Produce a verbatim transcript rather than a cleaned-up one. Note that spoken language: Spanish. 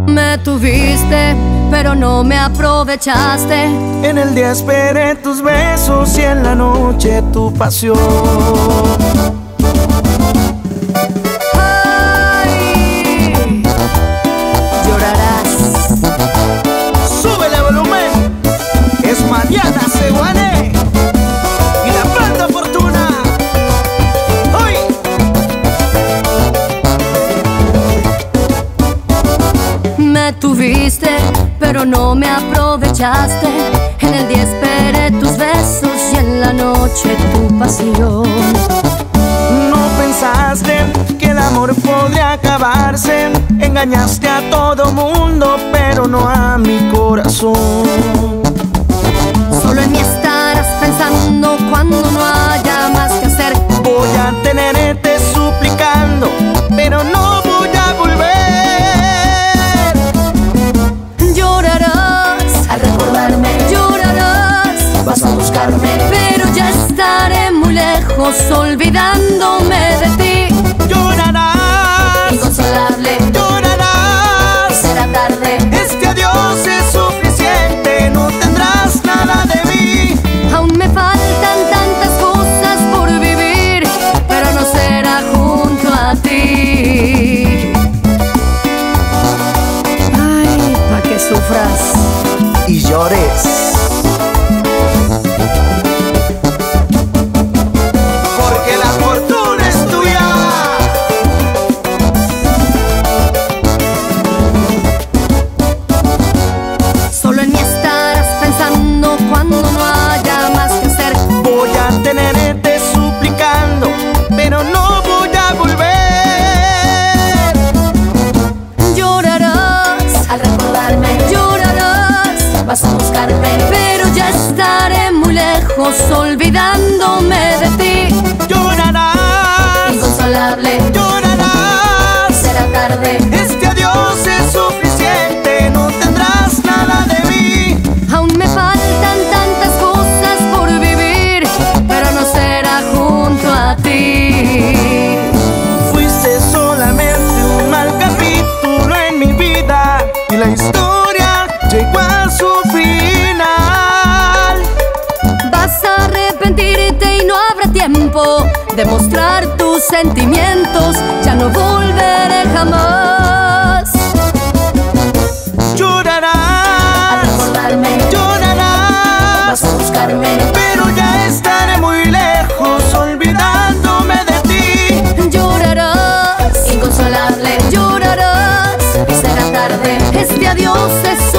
Me tuviste, pero no me aprovechaste. En el día esperé tus besos y en la noche tu pasión. Ay, llorarás. Súbele volumen, es Mariana Seguane y la banda Fortuna. ¡Hoy! Me tuviste, pero no me aprovechaste. En el día esperé tus besos y en la noche tu pasión. No pensaste que el amor podría acabarse. Engañaste a todo mundo, pero no a mi corazón. Solo en mí estarás pensando cuando no haya más que hacer. Voy a tenerte suplicando, pero no voy a volver. Llorarás al recordarme, llorarás, vas a buscarme, pero ya estaré muy lejos, olvidándome de ti. Llorarás, Inconsolable, llorarás, será tarde. Este adiós es suficiente, no tendrás nada de mí. Aún me faltan tantas cosas por vivir, pero no será junto a ti. Ay, pa' que sufras Y llores. Porque la fortuna es tuya. Solo en mí estarás pensando cuando no haya más que hacer. Voy a tenerte suplicando, pero no voy a volver. Llorarás al recordarme, llorarás, vas a buscarme, pero ya estaré muy lejos, olvidándome de ti. Llorarás, Inconsolable, llorarás, será tarde. Este adiós es suficiente, no tendrás nada de mí. Aún me faltan tantas cosas por vivir, pero no será junto a ti. Fuiste solamente un mal capítulo en mi vida y la historia llegó a su final. Vas a arrepentirte y no habrá tiempo de mostrar tus sentimientos. Ya no volveré jamás. Llorarás, Al recordarme, llorarás, vas a buscarme, pero ya estaré muy lejos, olvidándome de ti. llorarás, inconsolable, llorarás, y será tarde. Este adiós es